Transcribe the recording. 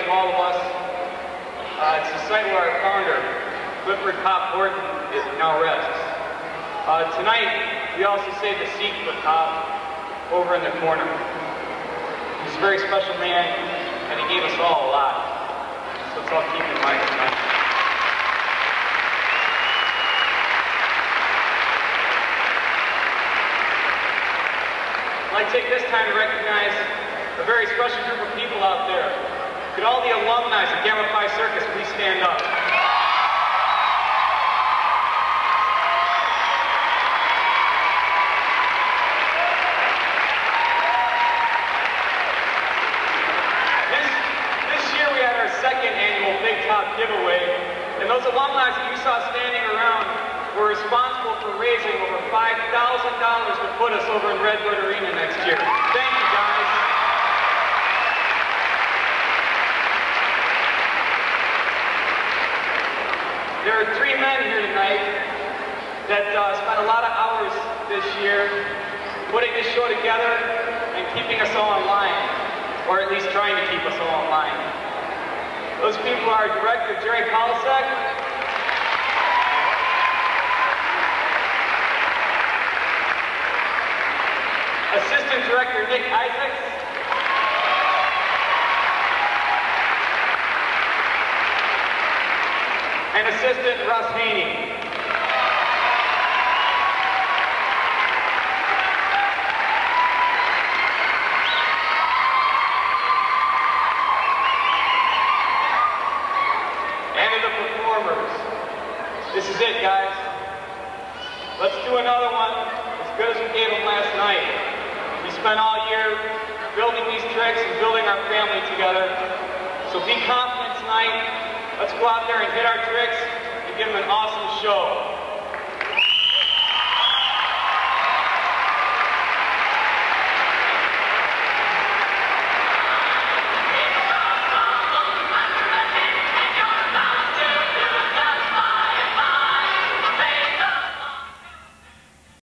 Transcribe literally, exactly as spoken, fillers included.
of all of us. Uh, it's the site where our founder, Clifford Cobb Horton, is now rests. Uh, tonight, we also saved a seat for Cobb over in the corner. He's a very special man, and he gave us all a lot. So let's all keep in mind tonight. I'd like to take this time to recognize a very special group of people out there. Could all the alumni of Gamma Phi Circus please stand up? This, this year we had our second annual Big Top giveaway, and those alumni that you saw standing around were responsible for raising over five thousand dollars to put us over in Redwood Arena next year. Thank you, guys. There are three men here tonight that uh, spent a lot of hours this year putting this show together and keeping us all in line, or at least trying to keep us all in line. Those people are Director Jerry Polisek, Assistant Director Nick Isaacs, and Assistant Russ Haney. And to the performers, this is it, guys. Let's do another one as good as we gave them last night. We spent all year building these tricks and building our family together. So be confident tonight. Let's go out there and hit our tricks and give them an awesome show.